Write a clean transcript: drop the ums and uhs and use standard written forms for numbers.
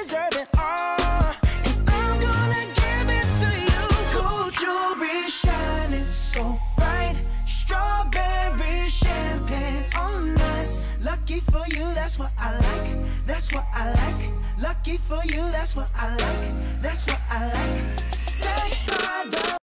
deserve it all, and I'm gonna give it to you. Gold jewelry shining so bright, strawberry champagne on us. Lucky for you, that's what I like, that's what I like. Lucky for you, that's what I like, that's what I like.